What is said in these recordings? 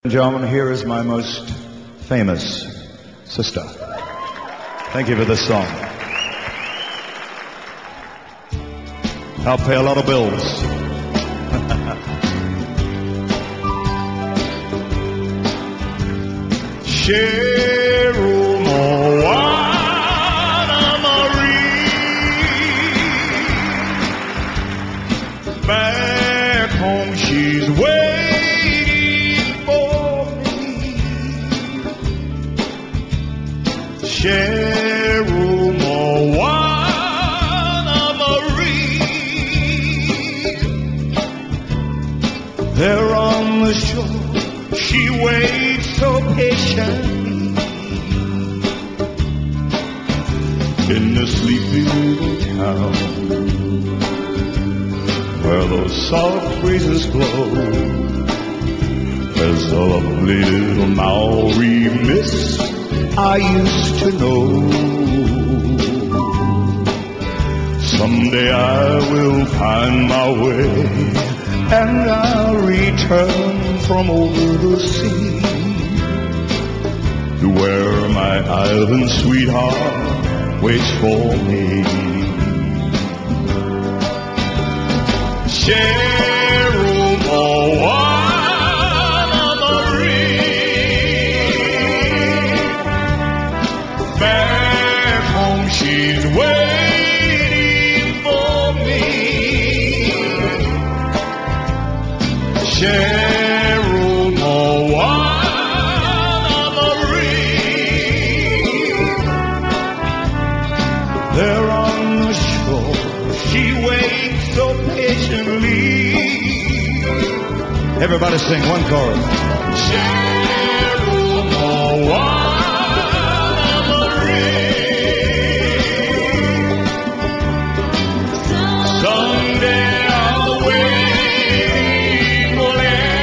Gentlemen, here is my most famous sister. Thank you for this song. I'll pay a lot of bills. Cheryl Moana Marie, back home she's waiting for me. Cheryl Moana Marie, there on the shore she waits so patiently in the sleepy little town where those soft breezes blow. There's a lovely little Maori miss I used to know. Someday I will find my way and I'll return from over the sea to where my island sweetheart waits for me. Cheryl Moana Marie, back home she's waiting for me. Cheryl Moana Marie, there on the shore she waits so patiently. Everybody sing one chorus. Cheryl Moana Marie, someday I'll wait for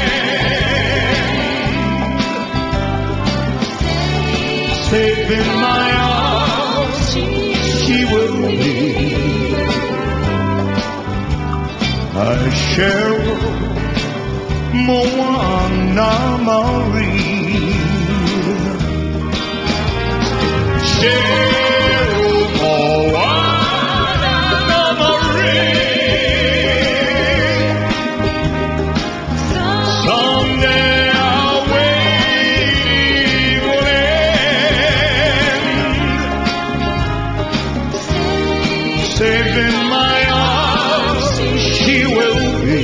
land. Safe in my arms she will be. My Cheryl Moana Marie, Cheryl Moana Marie, someday I'll wave land. Safe in my arms she will be.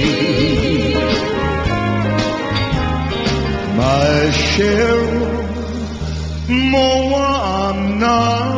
My Cheryl Moana